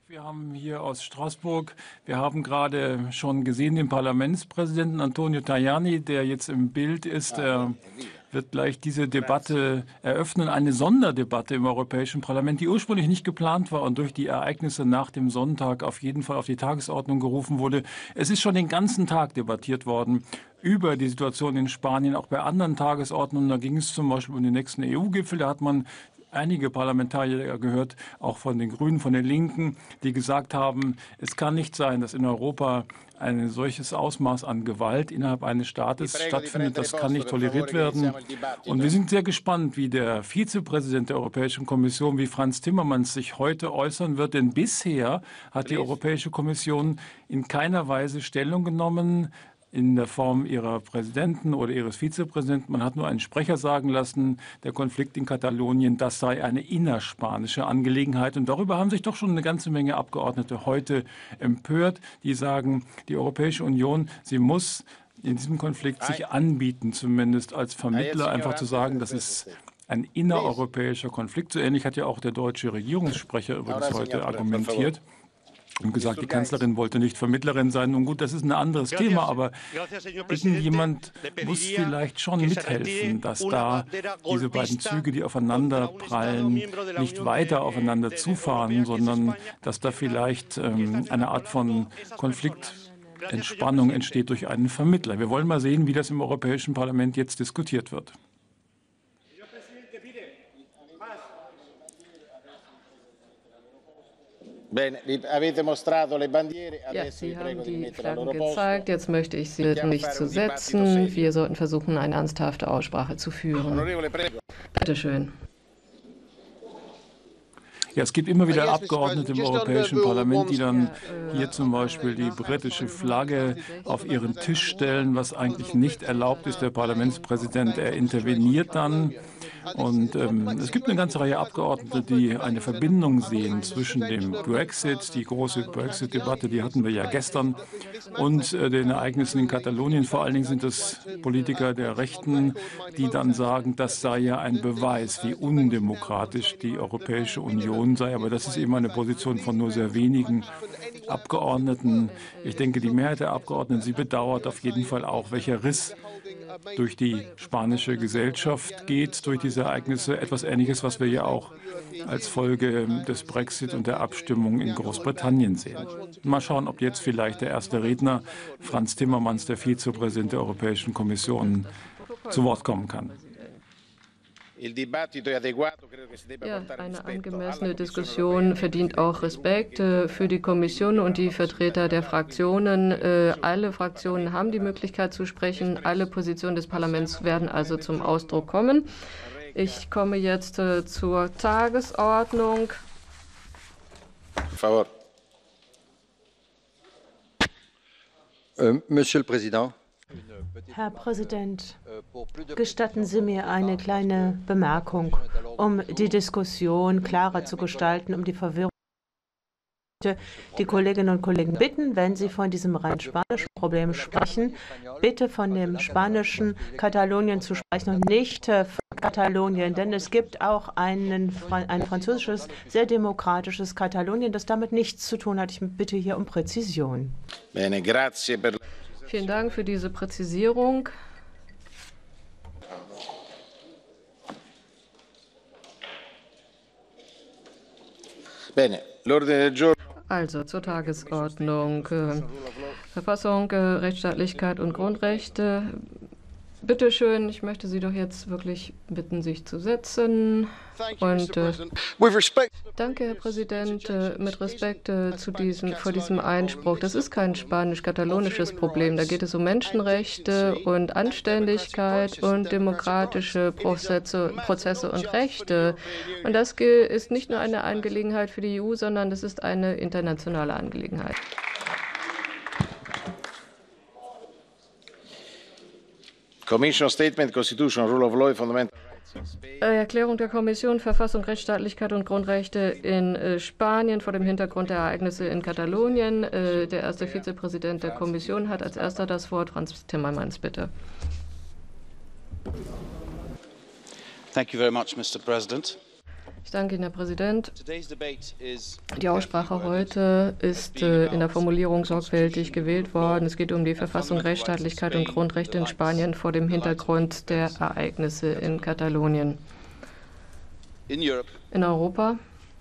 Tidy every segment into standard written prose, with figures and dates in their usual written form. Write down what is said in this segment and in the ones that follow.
Wir haben hier aus Straßburg, wir haben gerade schon gesehen den Parlamentspräsidenten Antonio Tajani, der jetzt im Bild ist. Er wird gleich diese Debatte eröffnen, eine Sonderdebatte im Europäischen Parlament, die ursprünglich nicht geplant war und durch die Ereignisse nach dem Sonntag auf jeden Fall auf die Tagesordnung gerufen wurde. Es ist schon den ganzen Tag debattiert worden über die Situation in Spanien, auch bei anderen Tagesordnungen. Da ging es zum Beispiel um den nächsten EU-Gipfel. Da hat man einige Parlamentarier gehört, auch von den Grünen, von den Linken, die gesagt haben, es kann nicht sein, dass in Europa ein solches Ausmaß an Gewalt innerhalb eines Staates stattfindet. Das kann nicht toleriert werden. Und wir sind sehr gespannt, wie der Vizepräsident der Europäischen Kommission, wie Frans Timmermans, sich heute äußern wird. Denn bisher hat die Europäische Kommission in keiner Weise Stellung genommen in der Form ihrer Präsidenten oder ihres Vizepräsidenten. Man hat nur einen Sprecher sagen lassen, der Konflikt in Katalonien, das sei eine innerspanische Angelegenheit. Und darüber haben sich doch schon eine ganze Menge Abgeordnete heute empört, die sagen, die Europäische Union, sie muss in diesem Konflikt sich anbieten, zumindest als Vermittler, einfach zu sagen, das ist ein innereuropäischer Konflikt. So ähnlich hat ja auch der deutsche Regierungssprecher übrigens heute argumentiert und gesagt, die Kanzlerin wollte nicht Vermittlerin sein. Nun gut, das ist ein anderes Thema, aber irgendjemand muss vielleicht schon mithelfen, dass da diese beiden Züge, die aufeinander prallen, nicht weiter aufeinander zufahren, sondern dass da vielleicht eine Art von Konfliktentspannung entsteht durch einen Vermittler. Wir wollen mal sehen, wie das im Europäischen Parlament jetzt diskutiert wird. Ja, Sie haben die Flaggen gezeigt. Jetzt möchte ich Sie bitten, mich zu setzen. Wir sollten versuchen, eine ernsthafte Aussprache zu führen. Bitte schön. Ja, es gibt immer wieder Abgeordnete im Europäischen Parlament, die dann hier zum Beispiel die britische Flagge auf ihren Tisch stellen, was eigentlich nicht erlaubt ist. Der Parlamentspräsident, er interveniert dann. Und es gibt eine ganze Reihe Abgeordneter, die eine Verbindung sehen zwischen dem Brexit, die große Brexit-Debatte, die hatten wir ja gestern, und den Ereignissen in Katalonien. Vor allen Dingen sind es Politiker der Rechten, die dann sagen, das sei ja ein Beweis, wie undemokratisch die Europäische Union sei. Aber das ist eben eine Position von nur sehr wenigen Abgeordneten. Ich denke, die Mehrheit der Abgeordneten, sie bedauert auf jeden Fall auch, welcher Riss durch die spanische Gesellschaft geht, durch diese Ereignisse. Etwas Ähnliches, was wir ja auch als Folge des Brexit und der Abstimmung in Großbritannien sehen. Mal schauen, ob jetzt vielleicht der erste Redner, Frans Timmermans, der Vizepräsident der Europäischen Kommission, zu Wort kommen kann. Ja, eine angemessene Diskussion verdient auch Respekt für die Kommission und die Vertreter der Fraktionen. Alle Fraktionen haben die Möglichkeit zu sprechen. Alle Positionen des Parlaments werden also zum Ausdruck kommen. Ich komme jetzt zur Tagesordnung. Monsieur le Président. Herr Präsident, gestatten Sie mir eine kleine Bemerkung, um die Diskussion klarer zu gestalten, um die Verwirrung. Die Kolleginnen und Kollegen bitten, wenn Sie von diesem rein spanischen Problem sprechen, bitte von dem spanischen Katalonien zu sprechen und nicht von Katalonien, denn es gibt auch ein französisches, sehr demokratisches Katalonien, das damit nichts zu tun hat. Ich bitte hier um Präzision. Vielen Dank für diese Präzisierung. Also zur Tagesordnung. Verfassung, Rechtsstaatlichkeit und Grundrechte. Bitte schön, ich möchte Sie doch jetzt wirklich bitten, sich zu setzen. Und danke, Herr Präsident, mit Respekt vor diesem Einspruch. Das ist kein spanisch-katalonisches Problem. Da geht es um Menschenrechte und Anständigkeit und demokratische Prozesse und Rechte. Und das ist nicht nur eine Angelegenheit für die EU, sondern das ist eine internationale Angelegenheit. Commission Statement, Constitution, Rule of Law, Fundamental Rights. Erklärung der Kommission, Verfassung, Rechtsstaatlichkeit und Grundrechte in Spanien vor dem Hintergrund der Ereignisse in Katalonien. Der erste Vizepräsident der Kommission hat als erster das Wort. Frans Timmermans, bitte. Thank you very much, Mr. President. Ich danke Ihnen, Herr Präsident. Die Aussprache heute ist in der Formulierung sorgfältig gewählt worden. Es geht um die Verfassung, Rechtsstaatlichkeit und Grundrechte in Spanien vor dem Hintergrund der Ereignisse in Katalonien. In Europa,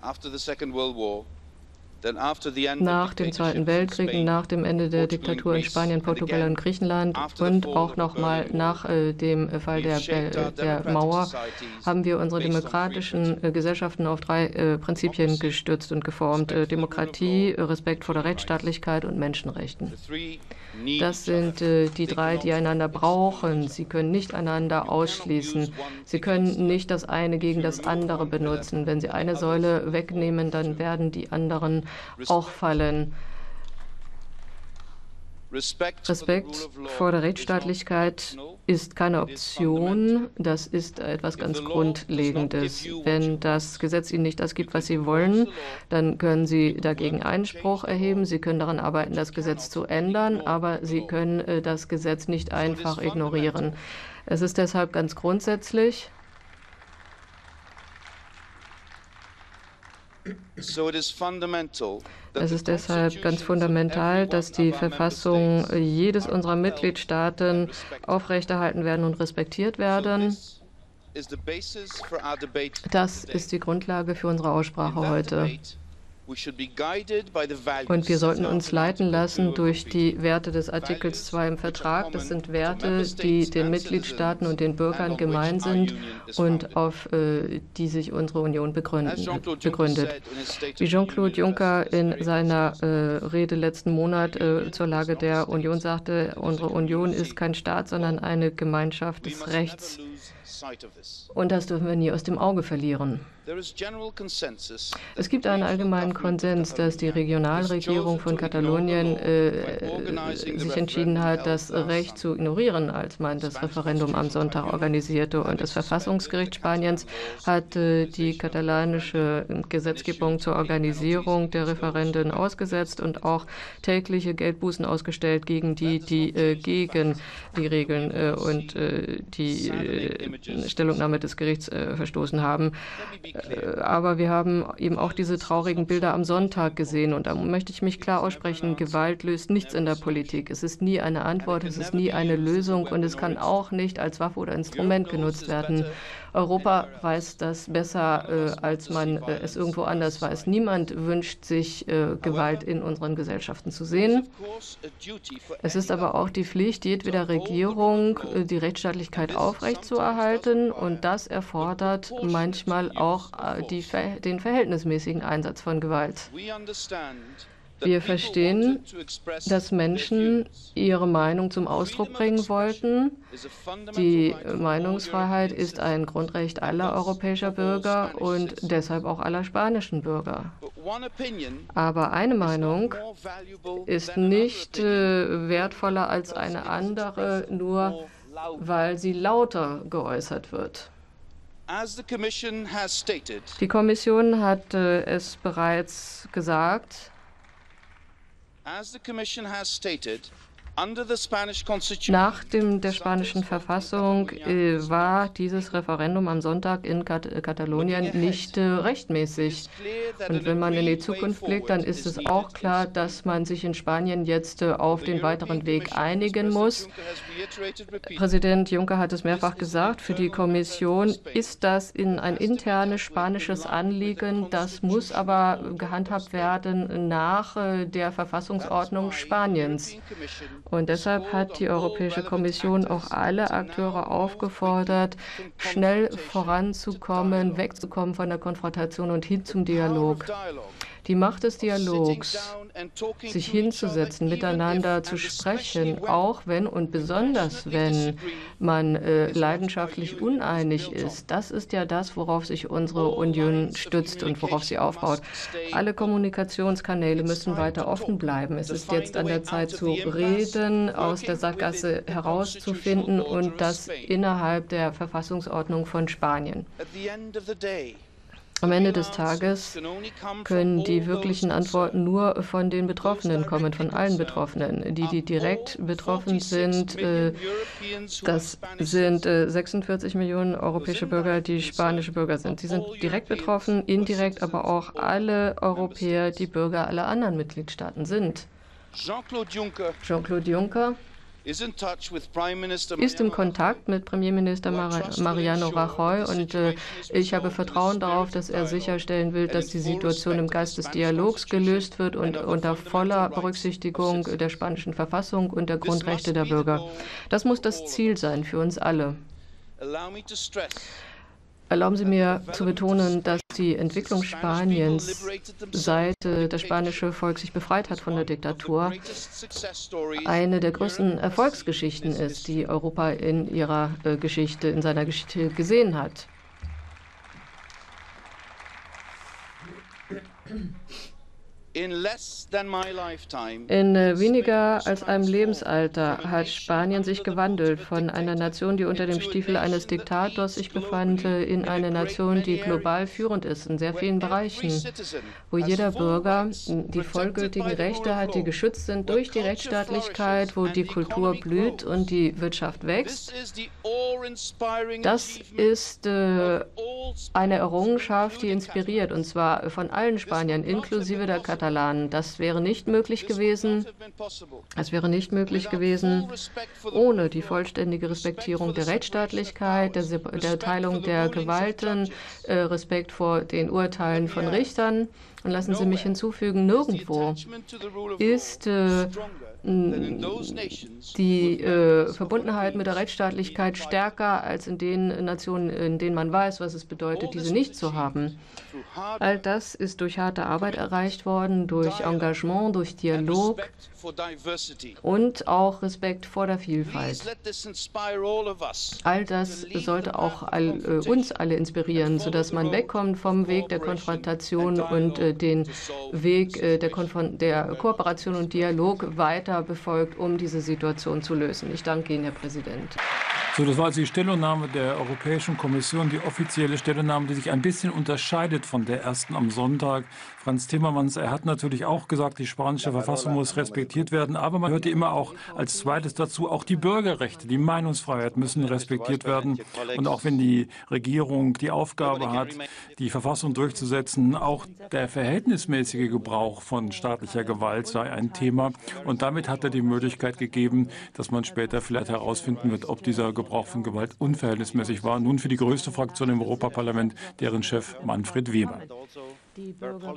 nach dem Zweiten Weltkrieg, nach dem Ende der Diktatur in Spanien, Portugal und Griechenland und auch nochmal nach dem Fall der Mauer, haben wir unsere demokratischen Gesellschaften auf drei Prinzipien gestützt und geformt: Demokratie, Respekt vor der Rechtsstaatlichkeit und Menschenrechten. Das sind die drei, die einander brauchen. Sie können nicht einander ausschließen. Sie können nicht das eine gegen das andere benutzen. Wenn Sie eine Säule wegnehmen, dann werden die anderen auch fallen. Respekt vor der Rechtsstaatlichkeit ist keine Option, das ist etwas ganz Grundlegendes. Wenn das Gesetz Ihnen nicht das gibt, was Sie wollen, dann können Sie dagegen Einspruch erheben. Sie können daran arbeiten, das Gesetz zu ändern, aber Sie können das Gesetz nicht einfach ignorieren. Es ist deshalb ganz grundsätzlich, es ist deshalb ganz fundamental, dass die Verfassung jedes unserer Mitgliedstaaten aufrechterhalten werden und respektiert werden. Das ist die Grundlage für unsere Aussprache heute. Und wir sollten uns leiten lassen durch die Werte des Artikels 2 im Vertrag. Das sind Werte, die den Mitgliedstaaten und den Bürgern gemein sind und auf die sich unsere Union begründet. Wie Jean-Claude Juncker in seiner Rede letzten Monat zur Lage der Union sagte, unsere Union ist kein Staat, sondern eine Gemeinschaft des Rechts. Und das dürfen wir nie aus dem Auge verlieren. Es gibt einen allgemeinen Konsens, dass die Regionalregierung von Katalonien sich entschieden hat, das Recht zu ignorieren, als man das Referendum am Sonntag organisierte. Und das Verfassungsgericht Spaniens hat die katalanische Gesetzgebung zur Organisierung der Referenden ausgesetzt und auch tägliche Geldbußen ausgestellt gegen die gegen die Regeln und die Stellungnahme des Gerichts verstoßen haben. Aber wir haben eben auch diese traurigen Bilder am Sonntag gesehen. Und da möchte ich mich klar aussprechen, Gewalt löst nichts in der Politik. Es ist nie eine Antwort, es ist nie eine Lösung und es kann auch nicht als Waffe oder Instrument genutzt werden. Europa weiß das besser, als man es irgendwo anders weiß. Niemand wünscht sich, Gewalt in unseren Gesellschaften zu sehen. Es ist aber auch die Pflicht jedweder Regierung, die Rechtsstaatlichkeit aufrechtzuerhalten. Und das erfordert manchmal auch den verhältnismäßigen Einsatz von Gewalt. Wir verstehen, dass Menschen ihre Meinung zum Ausdruck bringen wollten. Die Meinungsfreiheit ist ein Grundrecht aller europäischer Bürger und deshalb auch aller spanischen Bürger. Aber eine Meinung ist nicht wertvoller als eine andere, nur weil sie lauter geäußert wird. Die Kommission hat es bereits gesagt. Nach der spanischen Verfassung war dieses Referendum am Sonntag in Katalonien nicht rechtmäßig. Und wenn man in die Zukunft blickt, dann ist es auch klar, dass man sich in Spanien jetzt auf den weiteren Weg einigen muss. Präsident Juncker hat es mehrfach gesagt, für die Kommission ist das ein internes spanisches Anliegen. Das muss aber gehandhabt werden nach der Verfassungsordnung Spaniens. Und deshalb hat die Europäische Kommission auch alle Akteure aufgefordert, schnell voranzukommen, wegzukommen von der Konfrontation und hin zum Dialog. Die Macht des Dialogs, sich hinzusetzen, miteinander zu sprechen, auch wenn und besonders wenn man leidenschaftlich uneinig ist, das ist ja das, worauf sich unsere Union stützt und worauf sie aufbaut. Alle Kommunikationskanäle müssen weiter offen bleiben. Es ist jetzt an der Zeit zu reden, aus der Sackgasse herauszufinden und das innerhalb der Verfassungsordnung von Spanien. Am Ende des Tages können die wirklichen Antworten nur von den Betroffenen kommen, von allen Betroffenen. Die direkt betroffen sind, das sind 46 Millionen europäische Bürger, die spanische Bürger sind. Sie sind direkt betroffen, indirekt aber auch alle Europäer, die Bürger aller anderen Mitgliedstaaten sind. Jean-Claude Juncker ist im Kontakt mit Premierminister Mariano Rajoy und ich habe Vertrauen darauf, dass er sicherstellen will, dass die Situation im Geist des Dialogs gelöst wird und unter voller Berücksichtigung der spanischen Verfassung und der Grundrechte der Bürger. Das muss das Ziel sein für uns alle. Erlauben Sie mir zu betonen, dass die Entwicklung Spaniens, seit das spanische Volk sich befreit hat von der Diktatur, eine der größten Erfolgsgeschichten ist, die Europa in seiner Geschichte gesehen hat. In weniger als einem Lebensalter hat Spanien sich gewandelt von einer Nation, die unter dem Stiefel eines Diktators sich befand, in eine Nation, die global führend ist in sehr vielen Bereichen, wo jeder Bürger die vollgültigen Rechte hat, die geschützt sind durch die Rechtsstaatlichkeit, wo die Kultur blüht und die Wirtschaft wächst. Das ist eine Errungenschaft, die inspiriert, und zwar von allen Spaniern, inklusive der Katalanen. Das wäre nicht möglich gewesen. Es wäre nicht möglich gewesen ohne die vollständige Respektierung der Rechtsstaatlichkeit, der Teilung der Gewalten, Respekt vor den Urteilen von Richtern. Und lassen Sie mich hinzufügen, nirgendwo ist die Verbundenheit mit der Rechtsstaatlichkeit stärker als in den Nationen, in denen man weiß, was es bedeutet, diese nicht zu haben. All das ist durch harte Arbeit erreicht worden, durch Engagement, durch Dialog und auch Respekt vor der Vielfalt. All das sollte auch uns alle inspirieren, sodass man wegkommt vom Weg der Konfrontation und den Weg der Kooperation und Dialog weiter befolgt, um diese Situation zu lösen. Ich danke Ihnen, Herr Präsident. So, das war also die Stellungnahme der Europäischen Kommission, die offizielle Stellungnahme, die sich ein bisschen unterscheidet von der ersten am Sonntag. Franz Timmermans, er hat natürlich auch gesagt, die spanische Verfassung muss respektiert werden, aber man hörte immer auch als zweites dazu, auch die Bürgerrechte, die Meinungsfreiheit müssen respektiert werden. Und auch wenn die Regierung die Aufgabe hat, die Verfassung durchzusetzen, auch der verhältnismäßige Gebrauch von staatlicher Gewalt sei ein Thema. Und damit hat er die Möglichkeit gegeben, dass man später vielleicht herausfinden wird, ob dieser Gebrauch von Gewalt unverhältnismäßig war. Nun für die größte Fraktion im Europaparlament, deren Chef Manfred Weber. Die Bürger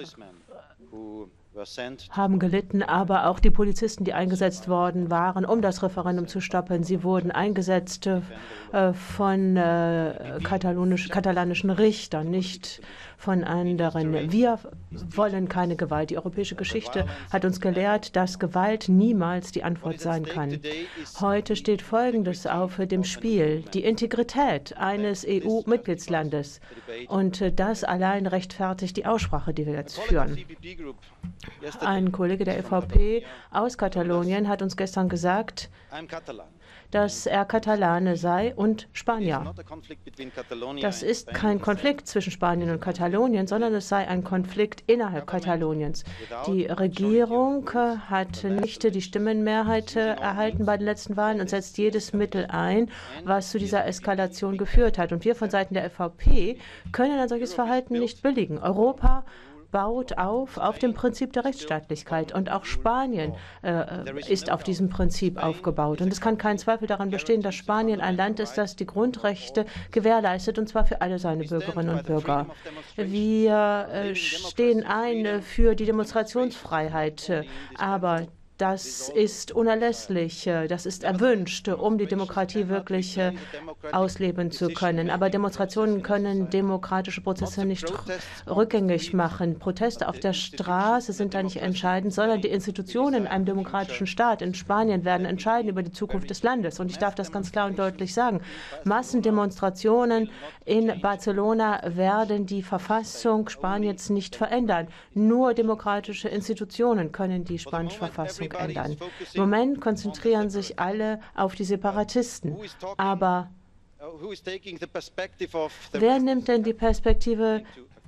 haben gelitten, aber auch die Polizisten, die eingesetzt worden waren, um das Referendum zu stoppen. Sie wurden eingesetzt von katalanischen Richtern, nicht von anderen. Wir wollen keine Gewalt. Die europäische Geschichte hat uns gelehrt, dass Gewalt niemals die Antwort sein kann. Heute steht Folgendes auf dem Spiel: die Integrität eines EU-Mitgliedslandes. Und das allein rechtfertigt die Aussprache, die wir jetzt führen. Ein Kollege der EVP aus Katalonien hat uns gestern gesagt, dass er Katalane sei und Spanier. Das ist kein Konflikt zwischen Spanien und Katalonien, sondern es sei ein Konflikt innerhalb Kataloniens. Die Regierung hat nicht die Stimmenmehrheit erhalten bei den letzten Wahlen und setzt jedes Mittel ein, was zu dieser Eskalation geführt hat. Und wir von Seiten der EVP können ein solches Verhalten nicht billigen. Europa baut auf dem Prinzip der Rechtsstaatlichkeit. Und auch Spanien ist auf diesem Prinzip aufgebaut. Und es kann kein Zweifel daran bestehen, dass Spanien ein Land ist, das die Grundrechte gewährleistet, und zwar für alle seine Bürgerinnen und Bürger. Wir stehen ein für die Demonstrationsfreiheit, aber das ist unerlässlich, das ist erwünscht, um die Demokratie wirklich ausleben zu können. Aber Demonstrationen können demokratische Prozesse nicht rückgängig machen. Proteste auf der Straße sind da nicht entscheidend, sondern die Institutionen in einem demokratischen Staat in Spanien werden entscheiden über die Zukunft des Landes. Und ich darf das ganz klar und deutlich sagen. Massendemonstrationen in Barcelona werden die Verfassung Spaniens nicht verändern. Nur demokratische Institutionen können die spanische Verfassung ändern. Im Moment konzentrieren sich alle auf die Separatisten. Aber wer nimmt denn die Perspektive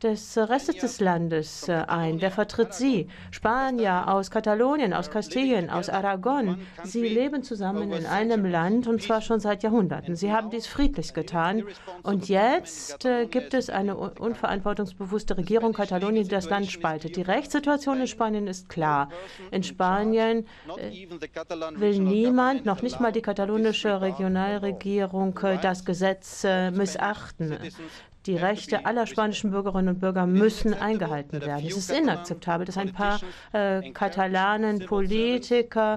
des Restes des Landes ein? Wer vertritt sie? Spanier aus Katalonien, aus Kastilien, aus Aragon. Sie leben zusammen in einem Land, und zwar schon seit Jahrhunderten. Sie haben dies friedlich getan. Und jetzt gibt es eine unverantwortungsbewusste Regierung Katalonien, die das Land spaltet. Die Rechtssituation in Spanien ist klar. In Spanien will niemand, noch nicht mal die katalonische Regionalregierung, das Gesetz missachten. Die Rechte aller spanischen Bürgerinnen und Bürger müssen eingehalten werden. Es ist inakzeptabel, dass ein paar Katalanen, Politiker,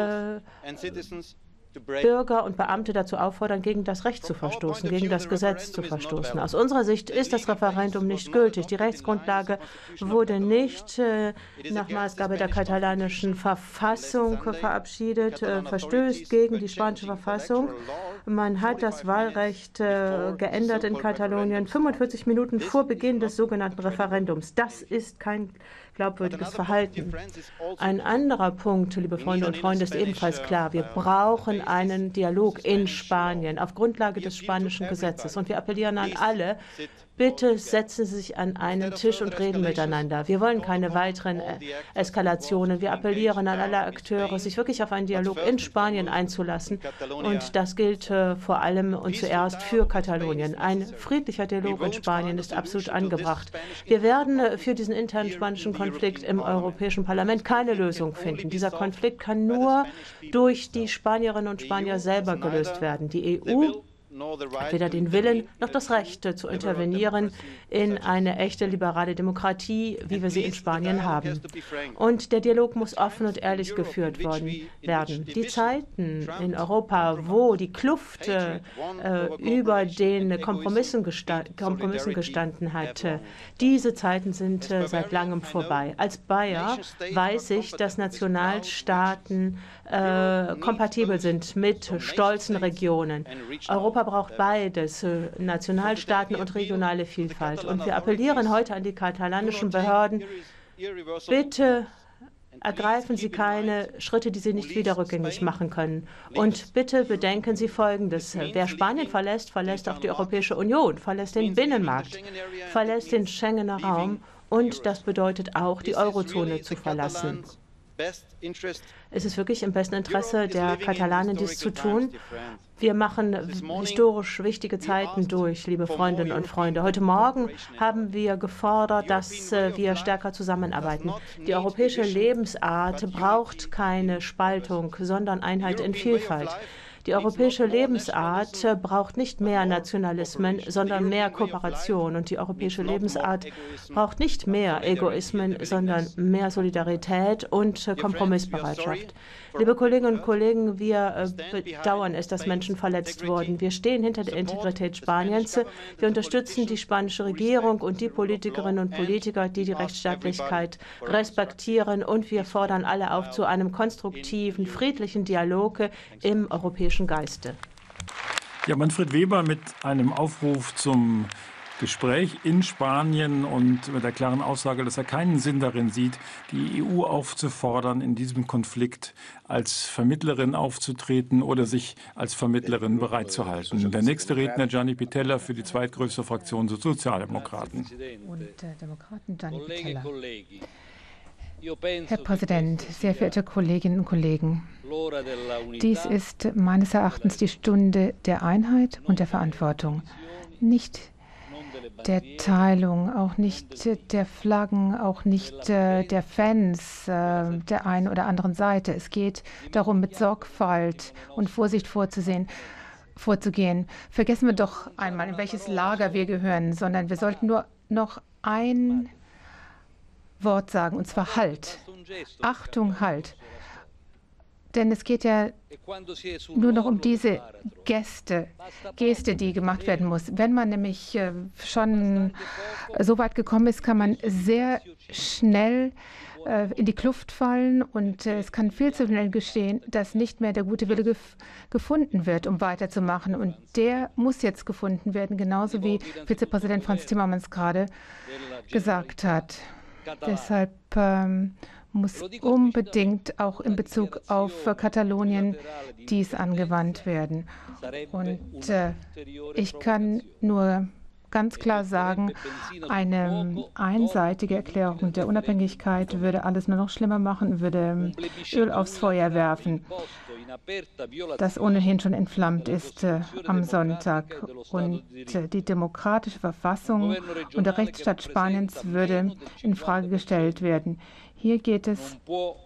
Bürger und Beamte dazu auffordern, gegen das Recht zu verstoßen, gegen das Gesetz zu verstoßen. Aus unserer Sicht ist das Referendum nicht gültig. Die Rechtsgrundlage wurde nicht nach Maßgabe der katalanischen Verfassung verabschiedet, verstößt gegen die spanische Verfassung. Man hat das Wahlrecht geändert in Katalonien 45 Minuten vor Beginn des sogenannten Referendums. Das ist kein glaubwürdiges Verhalten. Ein anderer Punkt, liebe Freunde und Freunde, ist ebenfalls klar. Wir brauchen einen Dialog in Spanien auf Grundlage des spanischen Gesetzes. Und wir appellieren an alle, bitte setzen Sie sich an einen Tisch und reden miteinander. Wir wollen keine weiteren Eskalationen. Wir appellieren an alle Akteure, sich wirklich auf einen Dialog in Spanien einzulassen. Und das gilt vor allem und zuerst für Katalonien. Ein friedlicher Dialog in Spanien ist absolut angebracht. Wir werden für diesen internen spanischen Konflikt im Europäischen Parlament keine Lösung finden. Dieser Konflikt kann nur durch die Spanierinnen und Spanier selber gelöst werden. Die EU hat weder den Willen noch das Recht zu intervenieren in eine echte liberale Demokratie, wie wir sie in Spanien haben. Und der Dialog muss offen und ehrlich geführt werden. Die Zeiten in Europa, wo die Kluft über den Kompromissen gestanden hat, diese Zeiten sind seit langem vorbei. Als Bayer weiß ich, dass Nationalstaaten kompatibel sind mit stolzen Regionen. Europa braucht beides, Nationalstaaten und regionale Vielfalt. Und wir appellieren heute an die katalanischen Behörden, bitte ergreifen Sie keine Schritte, die Sie nicht wieder rückgängig machen können. Und bitte bedenken Sie Folgendes. Wer Spanien verlässt, verlässt auch die Europäische Union, verlässt den Binnenmarkt, verlässt den Schengener Raum, und das bedeutet auch, die Eurozone zu verlassen. Es ist wirklich im besten Interesse der Katalanen, dies zu tun. Wir machen historisch wichtige Zeiten durch, liebe Freundinnen und Freunde. Heute Morgen haben wir gefordert, dass wir stärker zusammenarbeiten. Die europäische Lebensart braucht keine Spaltung, sondern Einheit in Vielfalt. Die europäische Lebensart braucht nicht mehr Nationalismen, sondern mehr Kooperation. Und die europäische Lebensart braucht nicht mehr Egoismen, sondern mehr Solidarität und Kompromissbereitschaft. Liebe Kolleginnen und Kollegen, wir bedauern es, dass Menschen verletzt wurden. Wir stehen hinter der Integrität Spaniens. Wir unterstützen die spanische Regierung und die Politikerinnen und Politiker, die die Rechtsstaatlichkeit respektieren. Und wir fordern alle auf zu einem konstruktiven, friedlichen Dialog im europäischen Geiste. Ja, Manfred Weber mit einem Aufruf zum Gespräch in Spanien und mit der klaren Aussage, dass er keinen Sinn darin sieht, die EU aufzufordern, in diesem Konflikt als Vermittlerin aufzutreten oder sich als Vermittlerin bereitzuhalten. Der nächste Redner, Gianni Pittella, für die zweitgrößte Fraktion der Sozialdemokraten. Demokraten, Gianni Pittella. Herr Präsident, sehr verehrte Kolleginnen und Kollegen, dies ist meines Erachtens die Stunde der Einheit und der Verantwortung. Nicht der Teilung, auch nicht der Flaggen, auch nicht der Fans der einen oder anderen Seite. Es geht darum, mit Sorgfalt und Vorsicht vorzugehen. Vergessen wir doch einmal, in welches Lager wir gehören, sondern wir sollten nur noch ein Wort sagen, und zwar Halt. Achtung, Halt. Denn es geht ja nur noch um diese Geste, die gemacht werden muss. Wenn man nämlich schon so weit gekommen ist, kann man sehr schnell in die Kluft fallen und es kann viel zu schnell geschehen, dass nicht mehr der gute Wille gefunden wird, um weiterzumachen. Und der muss jetzt gefunden werden, genauso wie Vizepräsident Frans Timmermans gerade gesagt hat. Deshalb muss unbedingt auch in Bezug auf Katalonien dies angewandt werden. Und ich kann nur ganz klar sagen, eine einseitige Erklärung der Unabhängigkeit würde alles nur noch schlimmer machen, würde Öl aufs Feuer werfen, das ohnehin schon entflammt ist am Sonntag. Und die demokratische Verfassung und der Rechtsstaat Spaniens würde in Frage gestellt werden. Hier geht es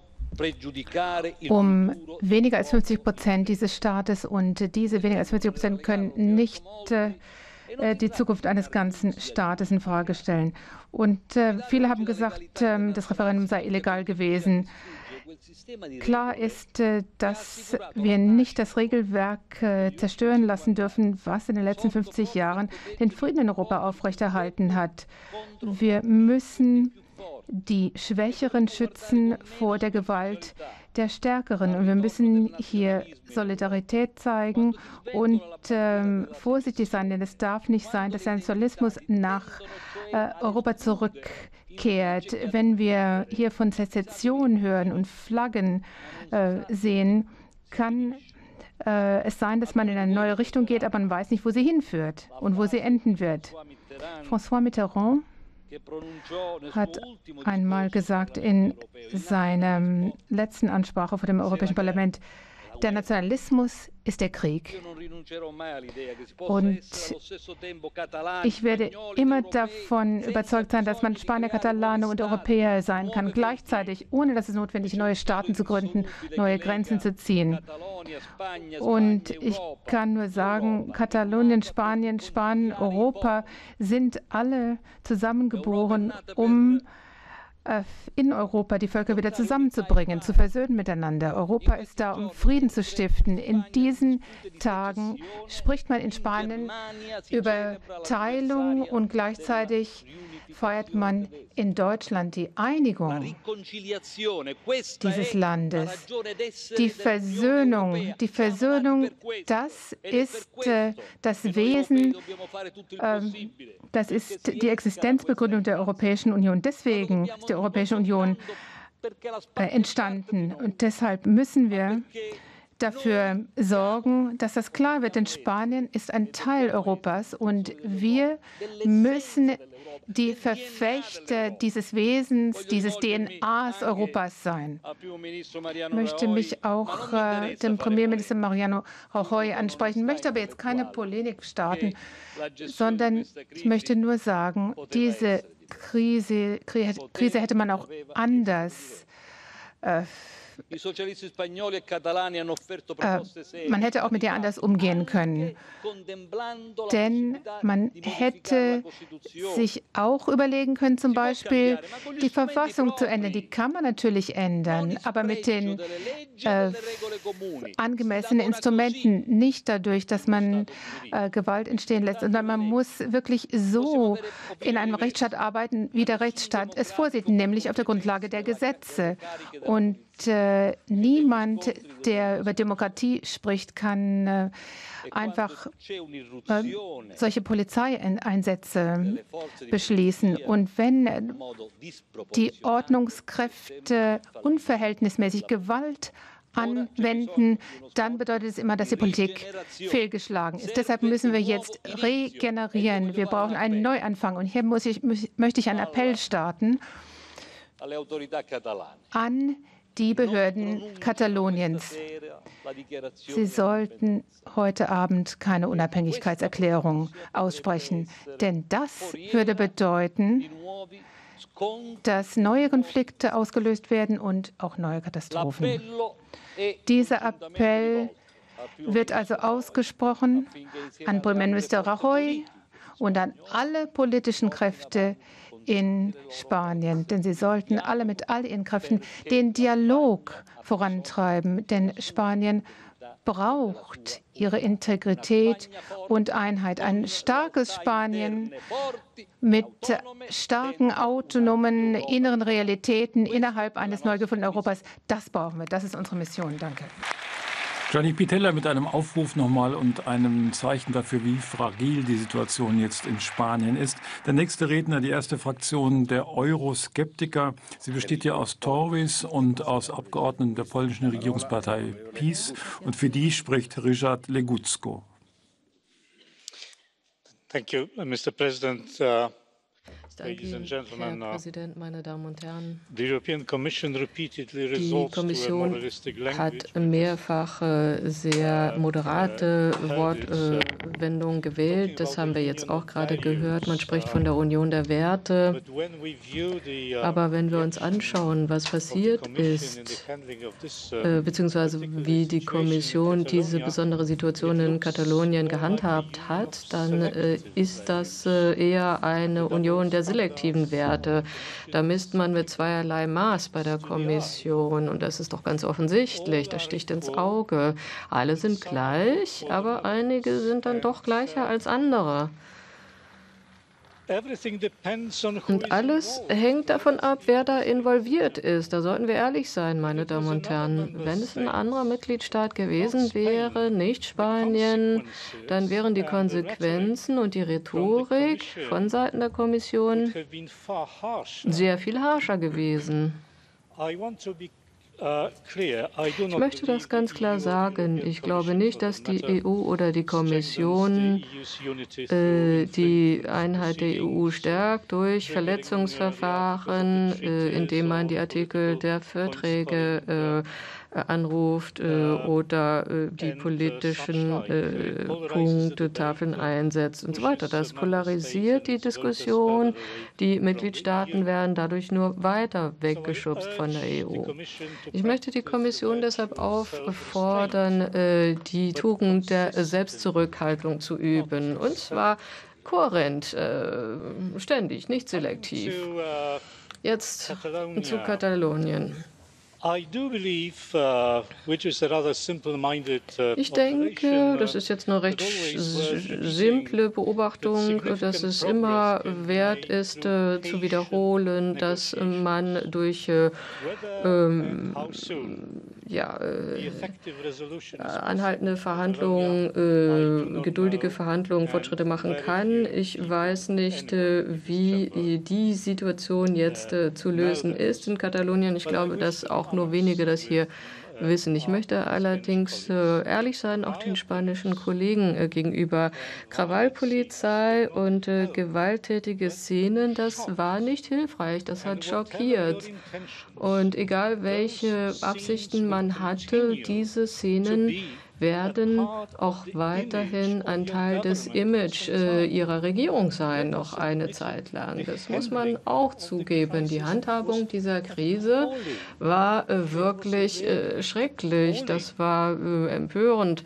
um weniger als 50% dieses Staates, und diese weniger als 50% können nicht die Zukunft eines ganzen Staates in Frage stellen. Und viele haben gesagt, das Referendum sei illegal gewesen. Klar ist, dass wir nicht das Regelwerk zerstören lassen dürfen, was in den letzten 50 Jahren den Frieden in Europa aufrechterhalten hat. Wir müssen die Schwächeren schützen vor der Gewalt der Stärkeren. Und wir müssen hier Solidarität zeigen und vorsichtig sein, denn es darf nicht sein, dass der Nationalismus nach Europa zurückkehrt. Wenn wir hier von Sezession hören und Flaggen sehen, kann es sein, dass man in eine neue Richtung geht, aber man weiß nicht, wo sie hinführt und wo sie enden wird. François Mitterrand hat einmal gesagt in seiner letzten Ansprache vor dem Europäischen Parlament, der Nationalismus ist der Krieg. Und ich werde immer davon überzeugt sein, dass man Spanier, Katalane und Europäer sein kann, gleichzeitig, ohne dass es notwendig ist, neue Staaten zu gründen, neue Grenzen zu ziehen. Und ich kann nur sagen, Katalonien, Spanien, Europa sind alle zusammengeboren, um in Europa die Völker wieder zusammenzubringen, zu versöhnen miteinander. Europa ist da, um Frieden zu stiften. In diesen Tagen spricht man in Spanien über Teilung und gleichzeitig feiert man in Deutschland die Einigung dieses Landes. Die Versöhnung, das ist das Wesen, das ist die Existenzbegründung der Europäischen Union. Deswegen ist die Europäische Union entstanden. Und deshalb müssen wir dafür sorgen, dass das klar wird. Denn Spanien ist ein Teil Europas und wir müssen die Verfechter dieses Wesens, dieses DNAs Europas sein. Ich möchte mich auch dem Premierminister Mariano Rajoy ansprechen, möchte aber jetzt keine Polemik starten, sondern ich möchte nur sagen, diese Krise hätte man auch anders man hätte auch mit ihr anders umgehen können. Denn man hätte sich auch überlegen können, zum Beispiel die Verfassung zu ändern. Die kann man natürlich ändern, aber mit den angemessenen Instrumenten, nicht dadurch, dass man Gewalt entstehen lässt. Und man muss wirklich so in einem Rechtsstaat arbeiten, wie der Rechtsstaat es vorsieht, nämlich auf der Grundlage der Gesetze. Und niemand, der über Demokratie spricht, kann einfach solche Polizeieinsätze beschließen. Und wenn die Ordnungskräfte unverhältnismäßig Gewalt anwenden, dann bedeutet es immer, dass die Politik fehlgeschlagen ist. Deshalb müssen wir jetzt regenerieren. Wir brauchen einen Neuanfang. Und hier möchte ich einen Appell starten an die Behörden Kataloniens. Sie sollten heute Abend keine Unabhängigkeitserklärung aussprechen, denn das würde bedeuten, dass neue Konflikte ausgelöst werden und auch neue Katastrophen. Dieser Appell wird also ausgesprochen an Premierminister Rajoy und an alle politischen Kräfte in Spanien, denn sie sollten alle mit all ihren Kräften den Dialog vorantreiben, denn Spanien braucht ihre Integrität und Einheit. Ein starkes Spanien mit starken, autonomen inneren Realitäten innerhalb eines neu gefundenen Europas, das brauchen wir. Das ist unsere Mission. Danke. Gianni Pittella mit einem Aufruf nochmal und einem Zeichen dafür, wie fragil die Situation jetzt in Spanien ist. Der nächste Redner, die erste Fraktion der Euroskeptiker. Sie besteht ja aus Tories und aus Abgeordneten der polnischen Regierungspartei PiS. Und für die spricht Ryszard Legutko. Thank you, Mr. President. Ich danke Ihnen, Herr Präsident, meine Damen und Herren. Die Kommission hat mehrfach sehr moderate Wortwendungen gewählt. Das haben wir jetzt auch gerade gehört. Man spricht von der Union der Werte. Aber wenn wir uns anschauen, was passiert ist, beziehungsweise wie die Kommission diese besondere Situation in Katalonien gehandhabt hat, dann ist das eher eine Union der selektiven Werte. Da misst man mit zweierlei Maß bei der Kommission und das ist doch ganz offensichtlich, das sticht ins Auge. Alle sind gleich, aber einige sind dann doch gleicher als andere. Und alles hängt davon ab, wer da involviert ist. Da sollten wir ehrlich sein, meine Damen und Herren. Wenn es ein anderer Mitgliedstaat gewesen wäre, nicht Spanien, dann wären die Konsequenzen und die Rhetorik von Seiten der Kommission sehr viel harscher gewesen. Ich möchte das ganz klar sagen. Ich glaube nicht, dass die EU oder die Kommission die Einheit der EU stärkt durch Verletzungsverfahren, indem man die Artikel der Verträge anruft oder die politischen Punktetafeln einsetzt und so weiter. Das polarisiert die Diskussion. Die Mitgliedstaaten werden dadurch nur weiter weggeschubst von der EU. Ich möchte die Kommission deshalb auffordern, die Tugend der Selbstzurückhaltung zu üben, und zwar kohärent, ständig, nicht selektiv. Jetzt zu Katalonien. Ich denke, das ist jetzt eine recht simple Beobachtung, dass es immer wert ist, zu wiederholen, dass man durch anhaltende Verhandlungen, geduldige Verhandlungen Fortschritte machen kann. Ich weiß nicht, wie die Situation jetzt zu lösen ist in Katalonien. Ich glaube, dass auch nur wenige das hier wissen. Ich möchte allerdings ehrlich sein, auch den spanischen Kollegen gegenüber. Krawallpolizei und gewalttätige Szenen, das war nicht hilfreich, das hat schockiert. Und egal welche Absichten man hatte, diese Szenen werden auch weiterhin ein Teil des Image ihrer Regierung sein, noch eine Zeit lang. Das muss man auch zugeben. Die Handhabung dieser Krise war wirklich schrecklich. Das war empörend.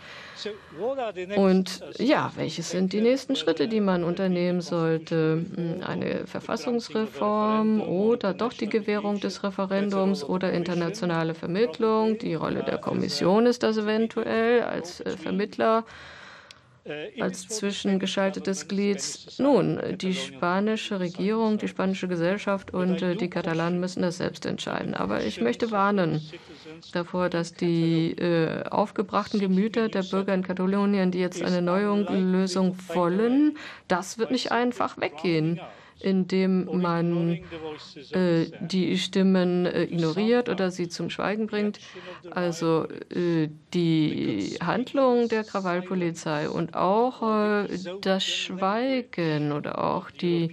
Und ja, welches sind die nächsten Schritte, die man unternehmen sollte? Eine Verfassungsreform oder doch die Gewährung des Referendums oder internationale Vermittlung? Die Rolle der Kommission ist das eventuell als Vermittler, als zwischengeschaltetes Glied. Nun, die spanische Regierung, die spanische Gesellschaft und die Katalanen müssen das selbst entscheiden. Aber ich möchte warnen davor, dass die aufgebrachten Gemüter der Bürger in Katalonien, die jetzt eine neue Lösung wollen, das wird nicht einfach weggehen, indem man die Stimmen ignoriert oder sie zum Schweigen bringt. Also die Handlung der Krawallpolizei und auch das Schweigen oder auch die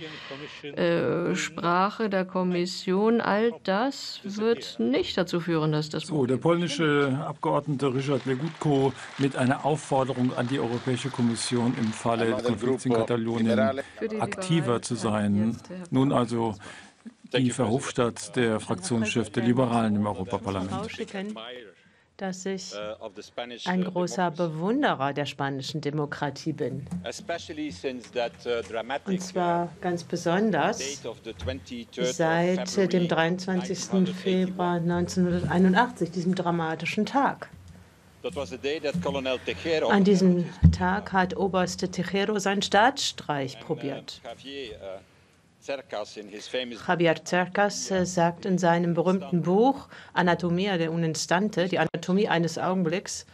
Sprache der Kommission, all das wird nicht dazu führen, dass das... So, der polnische Abgeordnete Ryszard Legutko mit einer Aufforderung an die Europäische Kommission im Falle des Konflikts in Katalonien aktiver zu sein. Nun also Guy Verhofstadt, der Fraktionschef der Liberalen im Europaparlament. Dass ich ein großer Bewunderer der spanischen Demokratie bin. Und zwar ganz besonders seit dem 23. Februar 1981, diesem dramatischen Tag. An diesem Tag hat Oberst Tejero seinen Staatsstreich probiert. Javier Cercas sagt in seinem berühmten Buch Anatomía de un Instante, die Anatomie eines Augenblicks,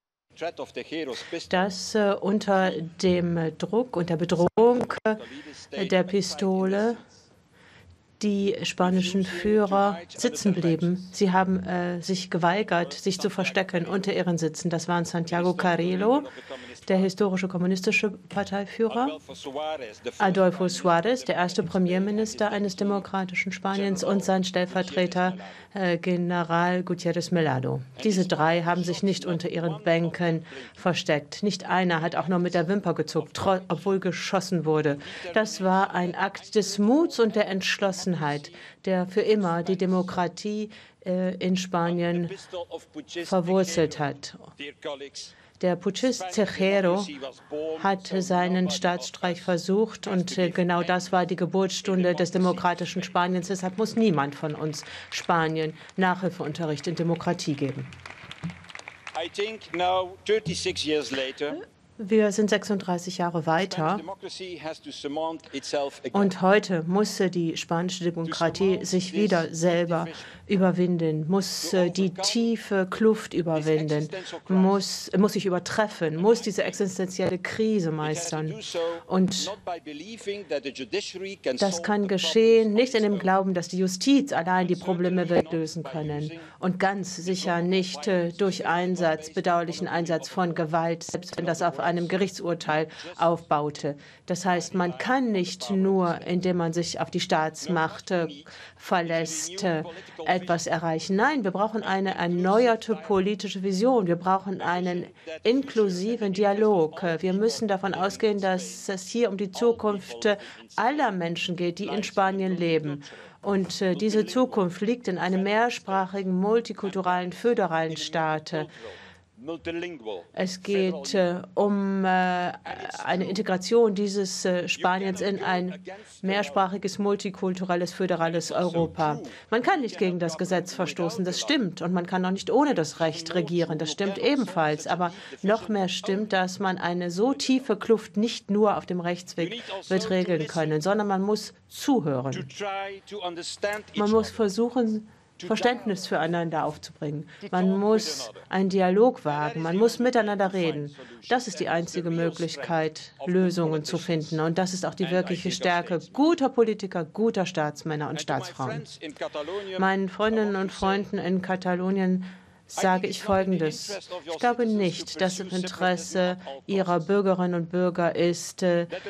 dass unter dem Druck und der Bedrohung der Pistole die spanischen Führer sitzen blieben. Sie haben sich geweigert, sich zu verstecken unter ihren Sitzen. Das waren Santiago Carrillo, der historische kommunistische Parteiführer, Adolfo Suárez, der erste Premierminister eines demokratischen Spaniens, und sein Stellvertreter General Gutiérrez Mellado. Diese drei haben sich nicht unter ihren Bänken versteckt. Nicht einer hat auch nur mit der Wimper gezuckt, obwohl geschossen wurde. Das war ein Akt des Muts und der Entschlossenheit, der für immer die Demokratie in Spanien verwurzelt hat. Der Putschist Tejero hat seinen Staatsstreich versucht, und genau das war die Geburtsstunde des demokratischen Spaniens. Deshalb muss niemand von uns Spanien Nachhilfeunterricht in Demokratie geben. Wir sind 36 Jahre weiter, und heute muss die spanische Demokratie sich wieder selber überwinden, muss die tiefe Kluft überwinden, muss sich übertreffen, muss diese existenzielle Krise meistern. Und das kann geschehen, nicht in dem Glauben, dass die Justiz allein die Probleme wird lösen können, und ganz sicher nicht durch bedauerlichen Einsatz von Gewalt, selbst wenn das auf einem Gerichtsurteil aufbaute. Das heißt, man kann nicht nur, indem man sich auf die Staatsmacht verlässt, etwas erreichen. Nein, wir brauchen eine erneuerte politische Vision. Wir brauchen einen inklusiven Dialog. Wir müssen davon ausgehen, dass es hier um die Zukunft aller Menschen geht, die in Spanien leben. Und diese Zukunft liegt in einem mehrsprachigen, multikulturellen, föderalen Staat. Es geht um eine Integration dieses Spaniens in ein mehrsprachiges, multikulturelles, föderales Europa. Man kann nicht gegen das Gesetz verstoßen, das stimmt. Und man kann auch nicht ohne das Recht regieren, das stimmt ebenfalls. Aber noch mehr stimmt, dass man eine so tiefe Kluft nicht nur auf dem Rechtsweg wird regeln können, sondern man muss zuhören. Man muss versuchen, Verständnis füreinander aufzubringen. Man muss einen Dialog wagen, man muss miteinander reden. Das ist die einzige Möglichkeit, Lösungen zu finden. Und das ist auch die wirkliche Stärke guter Politiker, guter Staatsmänner und Staatsfrauen. Meinen Freundinnen und Freunden in Katalonien sage ich Folgendes. Ich glaube nicht, dass im Interesse ihrer Bürgerinnen und Bürger ist,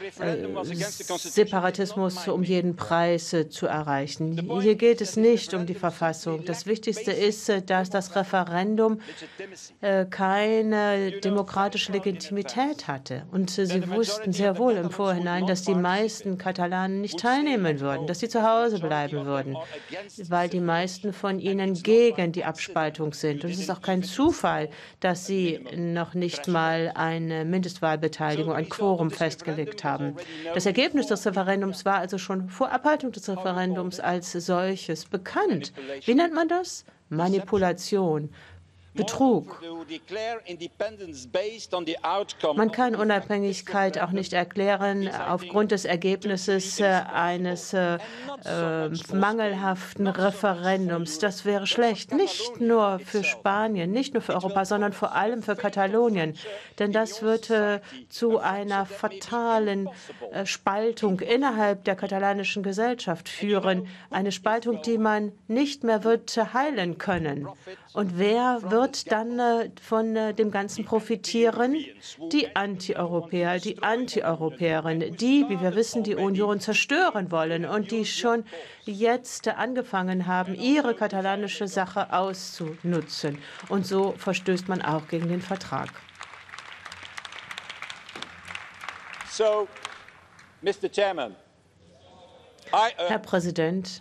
Separatismus um jeden Preis zu erreichen. Hier geht es nicht um die Verfassung. Das Wichtigste ist, dass das Referendum keine demokratische Legitimität hatte. Und sie wussten sehr wohl im Vorhinein, dass die meisten Katalanen nicht teilnehmen würden, dass sie zu Hause bleiben würden, weil die meisten von ihnen gegen die Abspaltung sind. Und es ist auch kein Zufall, dass Sie noch nicht mal eine Mindestwahlbeteiligung, ein Quorum festgelegt haben. Das Ergebnis des Referendums war also schon vor Abhaltung des Referendums als solches bekannt. Wie nennt man das? Manipulation. Betrug. Man kann Unabhängigkeit auch nicht erklären aufgrund des Ergebnisses eines mangelhaften Referendums. Das wäre schlecht, nicht nur für Spanien, nicht nur für Europa, sondern vor allem für Katalonien. Denn das wird zu einer fatalen Spaltung innerhalb der katalanischen Gesellschaft führen. Eine Spaltung, die man nicht mehr wird heilen können. Und wer wird dann von dem Ganzen profitieren? Die Antieuropäer, die Antieuropäerinnen, die, wie wir wissen, die Union zerstören wollen und die schon jetzt angefangen haben, ihre katalanische Sache auszunutzen. Und so verstößt man auch gegen den Vertrag. Herr Präsident,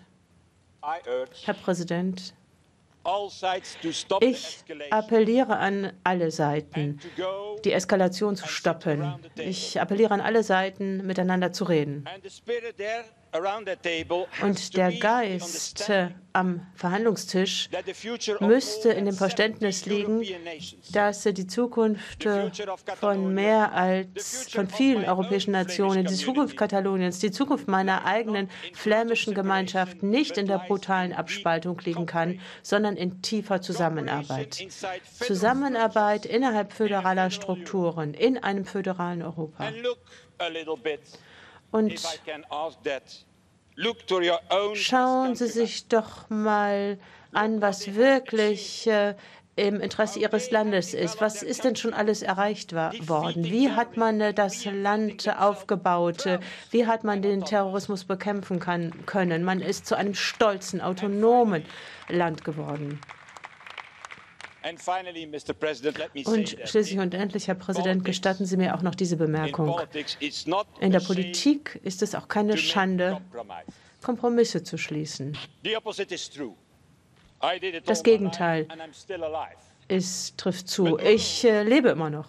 ich appelliere an alle Seiten, die Eskalation zu stoppen. Ich appelliere an alle Seiten, miteinander zu reden. Und der Geist am Verhandlungstisch müsste in dem Verständnis liegen, dass die Zukunft von vielen europäischen Nationen, die Zukunft Kataloniens, die Zukunft meiner eigenen flämischen Gemeinschaft nicht in der brutalen Abspaltung liegen kann, sondern in tiefer Zusammenarbeit. Zusammenarbeit innerhalb föderaler Strukturen, in einem föderalen Europa. Und Schauen Sie sich doch mal an, was wirklich im Interesse Ihres Landes ist. Was ist denn schon alles erreicht worden? Wie hat man das Land aufgebaut? Wie hat man den Terrorismus bekämpfen können? Man ist zu einem stolzen, autonomen Land geworden. Und schließlich und endlich, Herr Präsident, gestatten Sie mir auch noch diese Bemerkung. In der Politik ist es auch keine Schande, Kompromisse zu schließen. Das Gegenteil trifft zu. Ich lebe immer noch.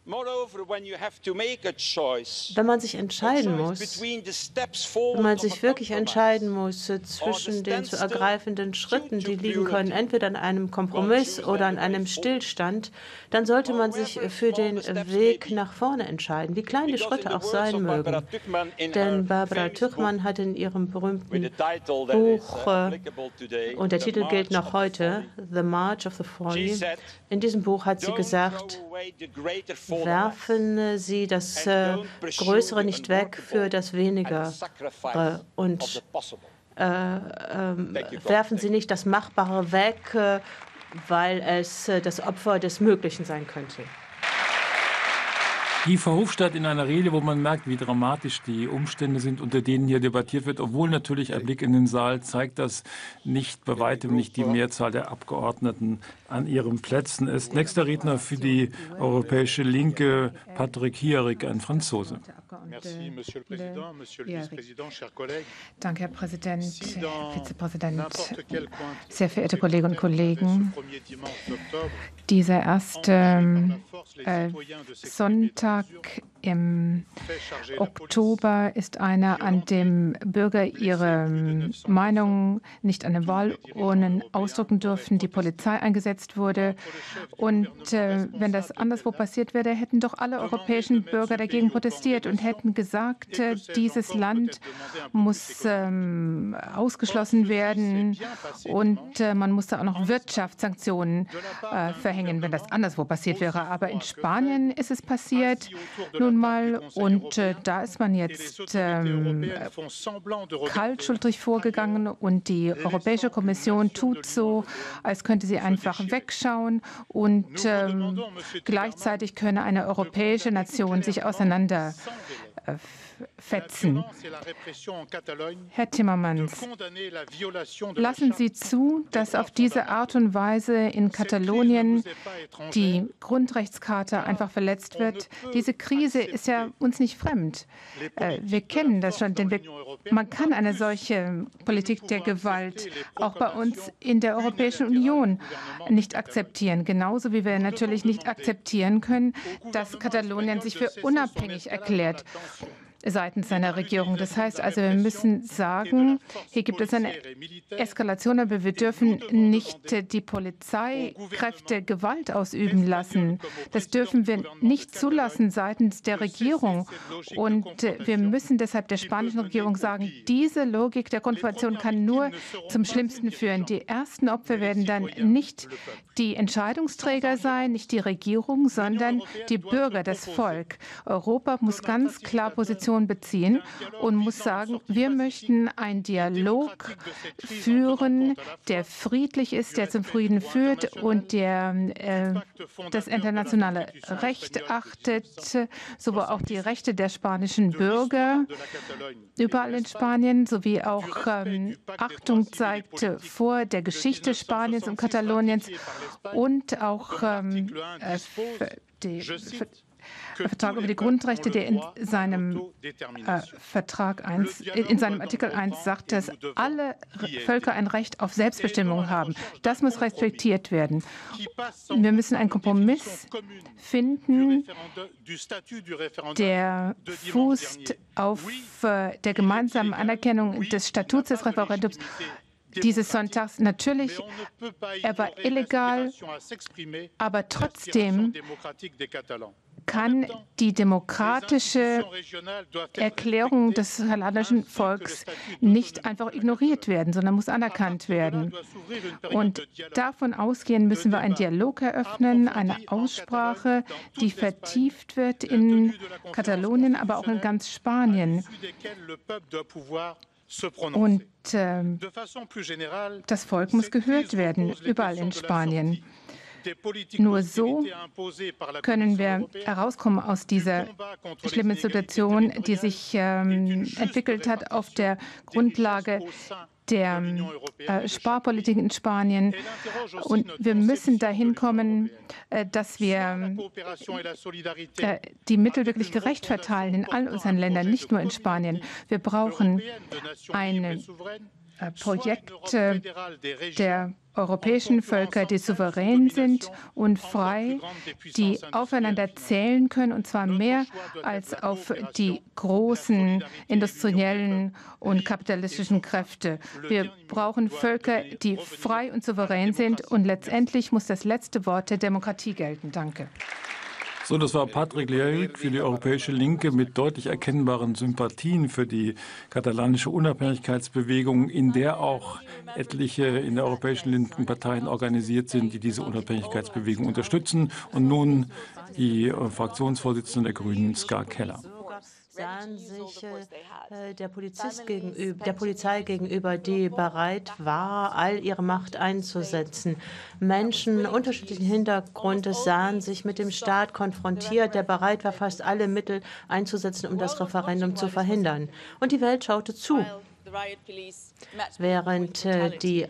Wenn man sich entscheiden muss, wenn man sich wirklich entscheiden muss zwischen den zu ergreifenden Schritten, die liegen können, entweder an einem Kompromiss oder an einem Stillstand, dann sollte man sich für den Weg nach vorne entscheiden, wie klein die Schritte auch sein mögen. Denn Barbara Tuchman hat in ihrem berühmten Buch, und der Titel gilt noch heute, The March of the Fallen, in diesem Buch hat sie gesagt, werfen Sie das Größere nicht weg für das Wenigere und werfen Sie nicht das Machbare weg, weil es das Opfer des Möglichen sein könnte. Guy Verhofstadt in einer Rede, wo man merkt, wie dramatisch die Umstände sind, unter denen hier debattiert wird, obwohl natürlich ein Blick in den Saal zeigt, dass nicht bei weitem nicht die Mehrzahl der Abgeordneten an ihren Plätzen ist. Nächster Redner für die Europäische Linke, Patrick Hierik, ein Franzose. Danke, Herr Präsident, Vizepräsident, sehr verehrte Kolleginnen und Kollegen. Dieser erste Sonntag im Oktober ist einer, an dem Bürger ihre Meinung nicht an den Wahlurnen ausdrücken durften, die Polizei eingesetzt wurde. Und wenn das anderswo passiert wäre, hätten doch alle europäischen Bürger dagegen protestiert und hätten gesagt, dieses Land muss ausgeschlossen werden und man musste auch noch Wirtschaftssanktionen verhängen, wenn das anderswo passiert wäre. Aber in Spanien ist es passiert nun mal und da ist man jetzt kaltschultrig vorgegangen und die Europäische Kommission tut so, als könnte sie einfach wegschauen und gleichzeitig könne eine europäische Nation sich auseinanderfetzen. Herr Timmermans, lassen Sie zu, dass auf diese Art und Weise in Katalonien die Grundrechtscharta einfach verletzt wird. Diese Krise ist ja uns nicht fremd. Wir kennen das schon, denn man kann eine solche Politik der Gewalt auch bei uns in der Europäischen Union nicht akzeptieren. Genauso wie wir natürlich nicht akzeptieren können, dass Katalonien sich für unabhängig erklärt seitens seiner Regierung. Das heißt also, wir müssen sagen, hier gibt es eine Eskalation, aber wir dürfen nicht die Polizeikräfte Gewalt ausüben lassen. Das dürfen wir nicht zulassen seitens der Regierung. Und wir müssen deshalb der spanischen Regierung sagen, diese Logik der Konfrontation kann nur zum Schlimmsten führen. Die ersten Opfer werden dann nicht die Entscheidungsträger sein, nicht die Regierung, sondern die Bürger, das Volk. Europa muss ganz klar Position beziehen und muss sagen, wir möchten einen Dialog führen, der friedlich ist, der zum Frieden führt und der das internationale Recht achtet, sowohl auch die Rechte der spanischen Bürger überall in Spanien, sowie auch Achtung zeigt vor der Geschichte Spaniens und Kataloniens und auch Vertrag über die Grundrechte, der in seinem in seinem Artikel 1 sagt, dass alle Völker ein Recht auf Selbstbestimmung haben. Das muss respektiert werden. Wir müssen einen Kompromiss finden, der fußt auf der gemeinsamen Anerkennung des Statuts des Referendums dieses Sonntags. Natürlich, er war illegal, aber trotzdem kann die demokratische Erklärung des katalanischen Volks nicht einfach ignoriert werden, sondern muss anerkannt werden. Und davon ausgehend müssen wir einen Dialog eröffnen, eine Aussprache, die vertieft wird in Katalonien, aber auch in ganz Spanien. Und das Volk muss gehört werden, überall in Spanien. Nur so können wir herauskommen aus dieser schlimmen Situation, die sich entwickelt hat auf der Grundlage der Sparpolitik in Spanien. Und wir müssen dahin kommen, dass wir die Mittel wirklich gerecht verteilen in all unseren Ländern, nicht nur in Spanien. Wir brauchen ein Projekt der europäischen Völker, die souverän sind und frei, die aufeinander zählen können, und zwar mehr als auf die großen industriellen und kapitalistischen Kräfte. Wir brauchen Völker, die frei und souverän sind, und letztendlich muss das letzte Wort der Demokratie gelten. Danke. So, das war Patrick Lleirik für die Europäische Linke mit deutlich erkennbaren Sympathien für die katalanische Unabhängigkeitsbewegung, in der auch etliche in der Europäischen linken Parteien organisiert sind, die diese Unabhängigkeitsbewegung unterstützen. Und nun die Fraktionsvorsitzende der Grünen, Ska Keller. Sahen sich der Polizei gegenüber, die bereit war, all ihre Macht einzusetzen. Menschen unterschiedlichen Hintergrundes sahen sich mit dem Staat konfrontiert, der bereit war, fast alle Mittel einzusetzen, um das Referendum zu verhindern. Und die Welt schaute zu, während die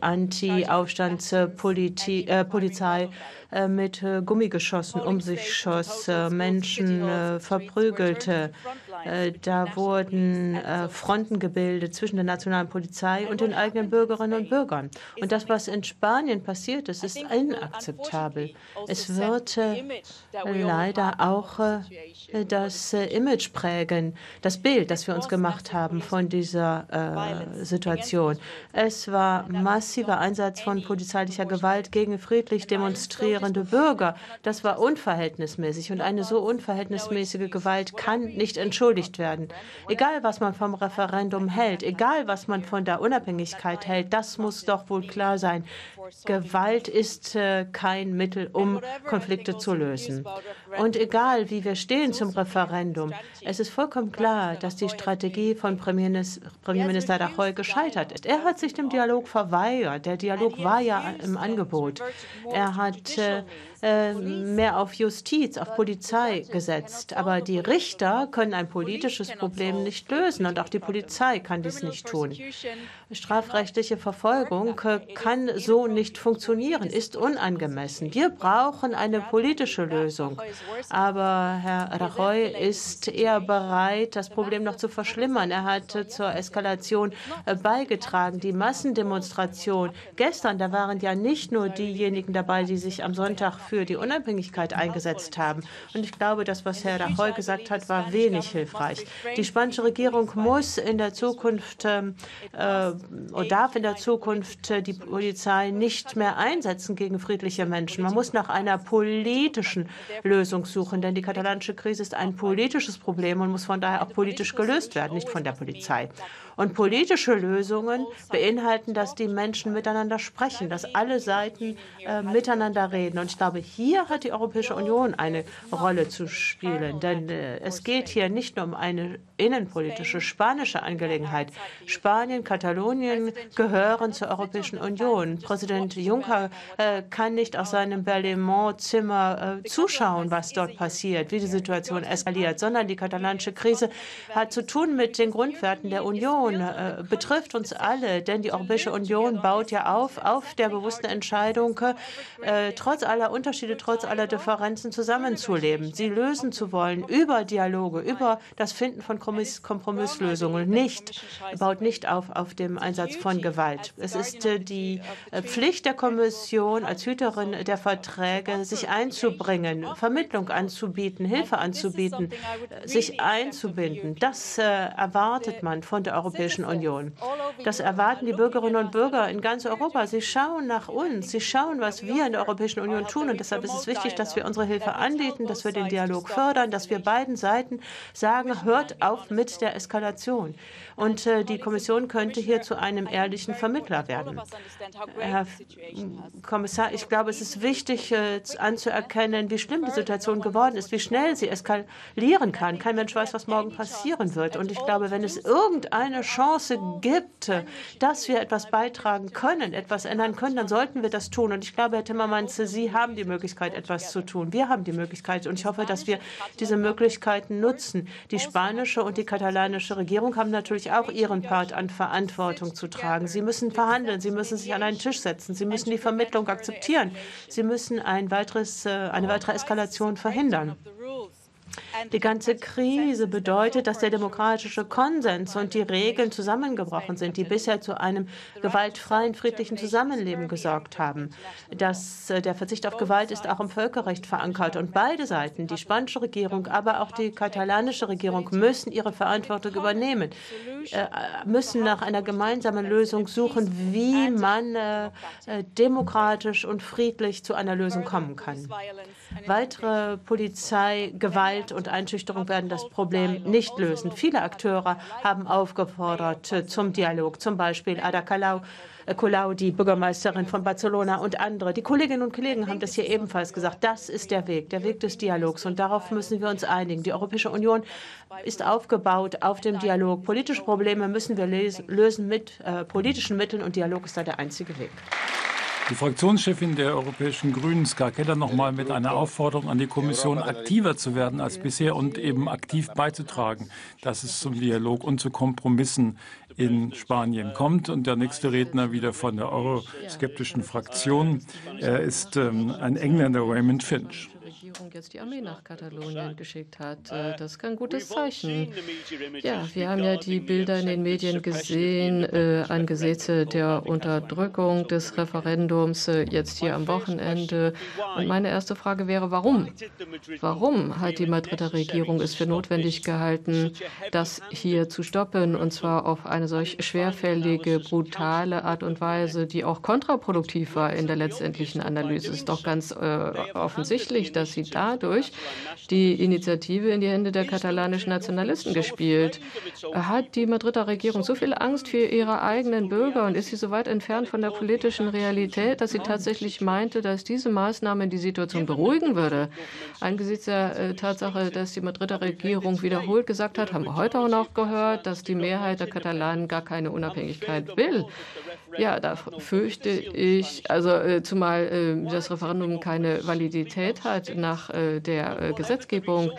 Anti-Aufstandspolizei mit Gummigeschossen um sich schoss, Menschen verprügelte. Da wurden Fronten gebildet zwischen der nationalen Polizei und den eigenen Bürgerinnen und Bürgern. Und das, was in Spanien passiert ist, ist inakzeptabel. Es wird leider auch das Image prägen, das Bild, das wir uns gemacht haben von dieser Situation. Es war massiver Einsatz von polizeilicher Gewalt gegen friedlich demonstrierende Bürger. Das war unverhältnismäßig, und eine so unverhältnismäßige Gewalt kann nicht entschuldigt werden. Egal, was man vom Referendum hält, egal, was man von der Unabhängigkeit hält, das muss doch wohl klar sein. Gewalt ist kein Mittel, um Konflikte zu lösen. Und egal, wie wir stehen zum Referendum, es ist vollkommen klar, dass die Strategie von Premierminister Rajoy gescheitert ist. Er hat sich dem Dialog verweigert. Der Dialog war ja im Angebot. Er hat mehr auf Justiz, auf Polizei gesetzt. Aber die Richter können ein politisches Problem nicht lösen, und auch die Polizei kann dies nicht tun. Strafrechtliche Verfolgung kann so nicht funktionieren, ist unangemessen. Wir brauchen eine politische Lösung. Aber Herr Rajoy ist eher bereit, das Problem noch zu verschlimmern. Er hat zur Eskalation beigetragen. Die Massendemonstration gestern, da waren ja nicht nur diejenigen dabei, die sich am Sonntag für die Unabhängigkeit eingesetzt haben. Und ich glaube, das, was Herr Rajoy gesagt hat, war wenig hilfreich. Die spanische Regierung muss in der Zukunft darf in der Zukunft die Polizei nicht mehr einsetzen gegen friedliche Menschen. Man muss nach einer politischen Lösung suchen, denn die katalanische Krise ist ein politisches Problem und muss von daher auch politisch gelöst werden, nicht von der Polizei. Und politische Lösungen beinhalten, dass die Menschen miteinander sprechen, dass alle Seiten miteinander reden. Und ich glaube, hier hat die Europäische Union eine Rolle zu spielen. Denn es geht hier nicht nur um eine innenpolitische spanische Angelegenheit. Spanien, Katalonien gehören zur Europäischen Union. Präsident Juncker kann nicht aus seinem Berlaymont-Zimmer zuschauen, was dort passiert, wie die Situation eskaliert, sondern die katalanische Krise hat zu tun mit den Grundwerten der Union, betrifft uns alle, denn die Europäische Union baut ja auf der bewussten Entscheidung, trotz aller Unterschiede, trotz aller Differenzen zusammenzuleben, sie lösen zu wollen über Dialoge, über das Finden von Kompromisslösungen, baut nicht auf dem Einsatz von Gewalt. Es ist die Pflicht der Kommission als Hüterin der Verträge, sich einzubringen, Vermittlung anzubieten, Hilfe anzubieten, sich einzubinden. Das erwartet man von der Europäischen Union. Das erwarten die Bürgerinnen und Bürger in ganz Europa. Sie schauen nach uns, sie schauen, was wir in der Europäischen Union tun. Und deshalb ist es wichtig, dass wir unsere Hilfe anbieten, dass wir den Dialog fördern, dass wir beiden Seiten sagen, hört auf auf mit der Eskalation. Und die Kommission könnte hier zu einem ehrlichen Vermittler werden. Herr Kommissar, ich glaube, es ist wichtig anzuerkennen, wie schlimm die Situation geworden ist, wie schnell sie eskalieren kann. Kein Mensch weiß, was morgen passieren wird. Und ich glaube, wenn es irgendeine Chance gibt, dass wir etwas beitragen können, etwas ändern können, dann sollten wir das tun. Und ich glaube, Herr Timmermans, Sie haben die Möglichkeit, etwas zu tun. Wir haben die Möglichkeit. Und ich hoffe, dass wir diese Möglichkeiten nutzen. Die spanische und die katalanische Regierung haben natürlich auch ihren Part an Verantwortung zu tragen. Sie müssen verhandeln, sie müssen sich an einen Tisch setzen, sie müssen die Vermittlung akzeptieren, sie müssen eine weitere Eskalation verhindern. Die ganze Krise bedeutet, dass der demokratische Konsens und die Regeln zusammengebrochen sind, die bisher zu einem gewaltfreien, friedlichen Zusammenleben gesorgt haben. Der Verzicht auf Gewalt ist auch im Völkerrecht verankert. Und beide Seiten, die spanische Regierung, aber auch die katalanische Regierung, müssen ihre Verantwortung übernehmen, müssen nach einer gemeinsamen Lösung suchen, wie man demokratisch und friedlich zu einer Lösung kommen kann. Weitere Polizeigewalt und Einschüchterung werden das Problem nicht lösen. Viele Akteure haben aufgefordert zum Dialog, zum Beispiel Ada Colau, die Bürgermeisterin von Barcelona und andere. Die Kolleginnen und Kollegen haben das hier ebenfalls gesagt. Das ist der Weg des Dialogs. Und darauf müssen wir uns einigen. Die Europäische Union ist aufgebaut auf dem Dialog. Politische Probleme müssen wir lösen mit politischen Mitteln und Dialog ist da der einzige Weg. Die Fraktionschefin der Europäischen Grünen, Ska Keller, noch mal mit einer Aufforderung an die Kommission, aktiver zu werden als bisher und eben aktiv beizutragen, dass es zum Dialog und zu Kompromissen in Spanien kommt. Und der nächste Redner wieder von der euroskeptischen Fraktion, er ist ein Engländer, Raymond Finch. Regierung jetzt die Armee nach Katalonien geschickt hat. Das ist kein gutes Zeichen. Ja, wir haben ja die Bilder in den Medien gesehen angesichts der Unterdrückung des Referendums jetzt hier am Wochenende. Und meine erste Frage wäre, warum? Warum hat die Madrider Regierung es für notwendig gehalten, das hier zu stoppen, und zwar auf eine solch schwerfällige, brutale Art und Weise, die auch kontraproduktiv war in der letztendlichen Analyse? Es ist doch ganz offensichtlich, dass sie dadurch die Initiative in die Hände der katalanischen Nationalisten gespielt. Hat die Madrider Regierung so viel Angst für ihre eigenen Bürger und ist sie so weit entfernt von der politischen Realität, dass sie tatsächlich meinte, dass diese Maßnahme die Situation beruhigen würde? Angesichts der Tatsache, dass die Madrider Regierung wiederholt gesagt hat, haben wir heute auch noch gehört, dass die Mehrheit der Katalanen gar keine Unabhängigkeit will. Ja, da fürchte ich, also zumal das Referendum keine Validität hat nach der Gesetzgebung,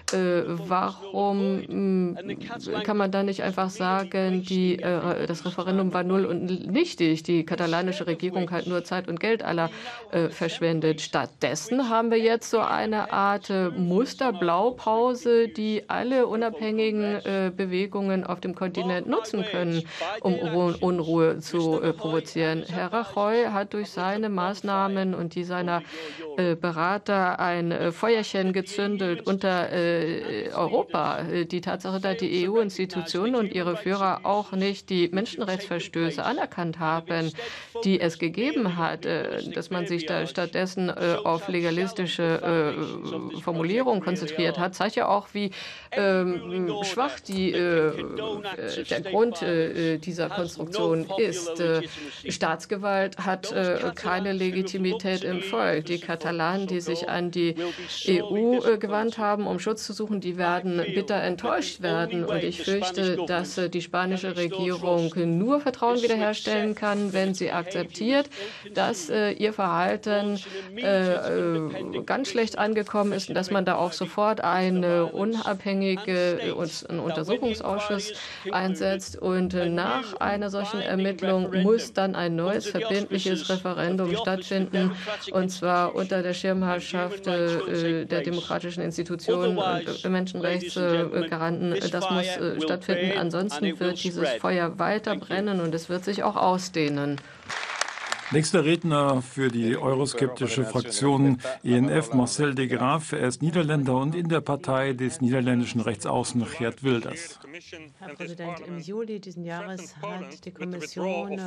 warum kann man da nicht einfach sagen, das Referendum war null und nichtig, die katalanische Regierung hat nur Zeit und Geld aller verschwendet. Stattdessen haben wir jetzt so eine Art Musterblaupause, die alle unabhängigen Bewegungen auf dem Kontinent nutzen können, um Unruhe zu provozieren. Herr Rajoy hat durch seine Maßnahmen und die seiner Berater ein Feuerchen gezündet unter Europa. Die Tatsache, dass die EU-Institutionen und ihre Führer auch nicht die Menschenrechtsverstöße anerkannt haben, die es gegeben hat, dass man sich da stattdessen auf legalistische Formulierungen konzentriert hat, zeigt ja auch, wie schwach der Grund dieser Konstruktion ist. Staatsgewalt hat keine Legitimität im Volk. Die Katalanen, die sich an die EU gewandt haben, um Schutz zu suchen, die werden bitter enttäuscht werden. Und ich fürchte, dass die spanische Regierung nur Vertrauen wiederherstellen kann, wenn sie akzeptiert, dass ihr Verhalten ganz schlecht angekommen ist und dass man da auch sofort einen unabhängigen Untersuchungsausschuss einsetzt. Und nach einer solchen Ermittlung muss dann ein neues verbindliches Referendum stattfinden, und zwar unter der Schirmherrschaft der demokratischen Institutionen und Menschenrechtsgaranten. Das muss stattfinden. Ansonsten wird dieses Feuer weiter brennen und es wird sich auch ausdehnen. Nächster Redner für die euroskeptische Fraktion ENF, Marcel de Graaf. Er ist Niederländer und in der Partei des niederländischen Rechtsaußen Geert Wilders. Herr Präsident, im Juli diesen Jahres hat die Kommission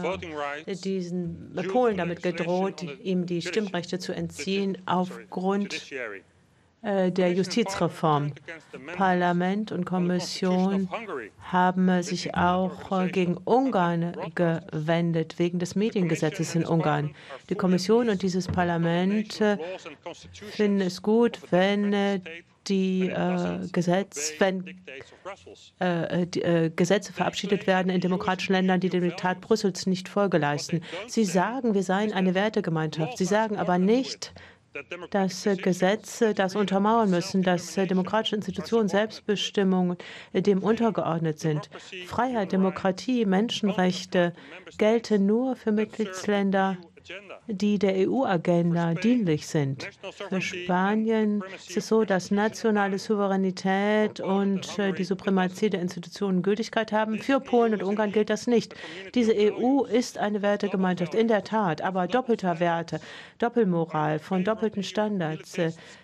Polen damit gedroht, ihm die Stimmrechte zu entziehen aufgrund der Justizreform. Parlament und Kommission haben sich auch gegen Ungarn gewendet, wegen des Mediengesetzes in Ungarn. Die Kommission und dieses Parlament finden es gut, wenn Gesetze verabschiedet werden in demokratischen Ländern, die dem Diktat Brüssels nicht Folge leisten. Sie sagen, wir seien eine Wertegemeinschaft. Sie sagen aber nicht, dass Gesetze das untermauern müssen, dass demokratische Institutionen, Selbstbestimmung dem untergeordnet sind. Freiheit, Demokratie, Menschenrechte gelten nur für Mitgliedsländer, die der EU-Agenda dienlich sind. Für Spanien ist es so, dass nationale Souveränität und die Suprematie der Institutionen Gültigkeit haben. Für Polen und Ungarn gilt das nicht. Diese EU ist eine Wertegemeinschaft, in der Tat, aber doppelter Werte, Doppelmoral, von doppelten Standards.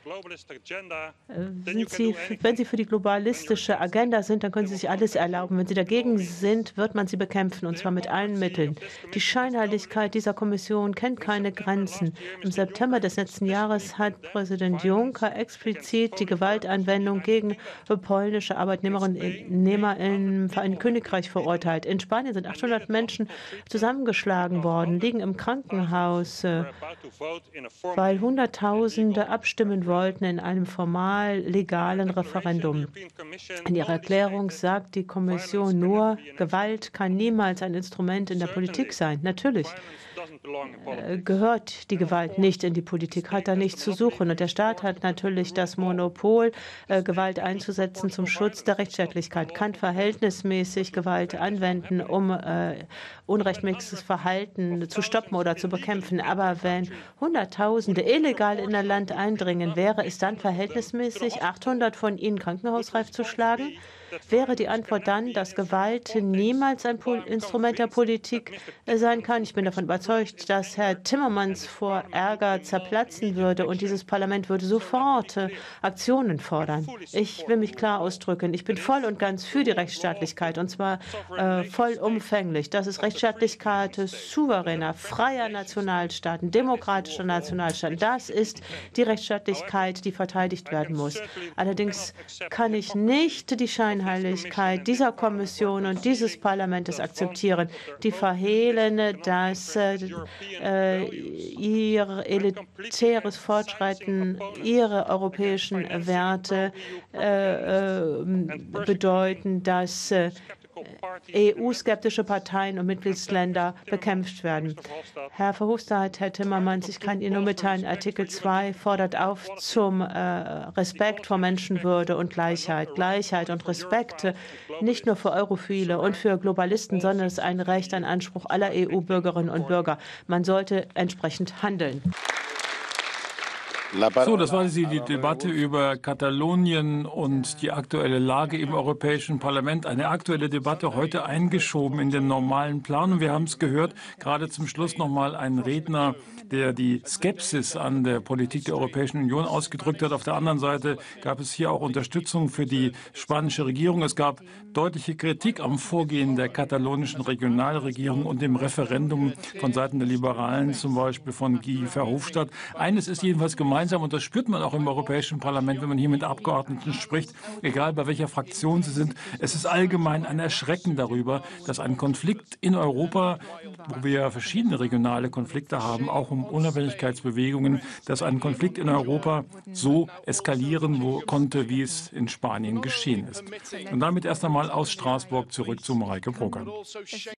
Wenn Sie für die globalistische Agenda sind, dann können Sie sich alles erlauben. Wenn Sie dagegen sind, wird man Sie bekämpfen, und zwar mit allen Mitteln. Die Scheinheiligkeit dieser Kommission kennt keine Grenzen. Im September des letzten Jahres hat Präsident Juncker explizit die Gewaltanwendung gegen polnische Arbeitnehmerinnen und Arbeitnehmer im Vereinigten Königreich verurteilt. In Spanien sind 800 Menschen zusammengeschlagen worden, liegen im Krankenhaus, weil Hunderttausende abstimmen wollten in einem formal legalen Referendum. In ihrer Erklärung sagt die Kommission nur, Gewalt kann niemals ein Instrument in der Politik sein. Natürlich gehört die Gewalt nicht in die Politik, hat da nichts zu suchen. Und der Staat hat natürlich das Monopol, Gewalt einzusetzen zum Schutz der Rechtsstaatlichkeit, kann verhältnismäßig Gewalt anwenden, um unrechtmäßiges Verhalten zu stoppen oder zu bekämpfen. Aber wenn Hunderttausende illegal in ein Land eindringen, wäre es dann verhältnismäßig, 800 von ihnen krankenhausreif zu schlagen? Wäre die Antwort dann, dass Gewalt niemals ein Instrument der Politik sein kann? Ich bin davon überzeugt, dass Herr Timmermans vor Ärger zerplatzen würde und dieses Parlament würde sofort Aktionen fordern. Ich will mich klar ausdrücken. Ich bin voll und ganz für die Rechtsstaatlichkeit, und zwar vollumfänglich. Das ist Rechtsstaatlichkeit souveräner, freier Nationalstaaten, demokratischer Nationalstaaten. Das ist die Rechtsstaatlichkeit, die verteidigt werden muss. Allerdings kann ich nicht die Scheinheiligkeit dieser Kommission und dieses Parlaments akzeptieren, die verhehlen, dass ihr elitäres Fortschreiten, ihre europäischen Werte bedeuten, dass EU-skeptische Parteien und Mitgliedsländer bekämpft werden. Herr Verhofstadt, Herr Timmermans, ich kann Ihnen nur mitteilen, Artikel 2 fordert auf zum Respekt vor Menschenwürde und Gleichheit. Gleichheit und Respekt nicht nur für Europhile und für Globalisten, sondern es ist ein Recht, ein Anspruch aller EU-Bürgerinnen und Bürger. Man sollte entsprechend handeln. So, das war die Debatte über Katalonien und die aktuelle Lage im Europäischen Parlament. Eine aktuelle Debatte heute eingeschoben in den normalen Plan. Und wir haben es gehört, gerade zum Schluss noch mal ein Redner, der die Skepsis an der Politik der Europäischen Union ausgedrückt hat. Auf der anderen Seite gab es hier auch Unterstützung für die spanische Regierung. Es gab deutliche Kritik am Vorgehen der katalonischen Regionalregierung und dem Referendum von Seiten der Liberalen, zum Beispiel von Guy Verhofstadt. Eines ist jedenfalls gemeinsam, und das spürt man auch im Europäischen Parlament, wenn man hier mit Abgeordneten spricht, egal bei welcher Fraktion sie sind. Es ist allgemein ein Erschrecken darüber, dass ein Konflikt in Europa, wo wir verschiedene regionale Konflikte haben, auch um Unabhängigkeitsbewegungen, dass ein Konflikt in Europa so eskalieren konnte, wie es in Spanien geschehen ist. Und damit erst einmal aus Straßburg zurück zu Mareike Brucker.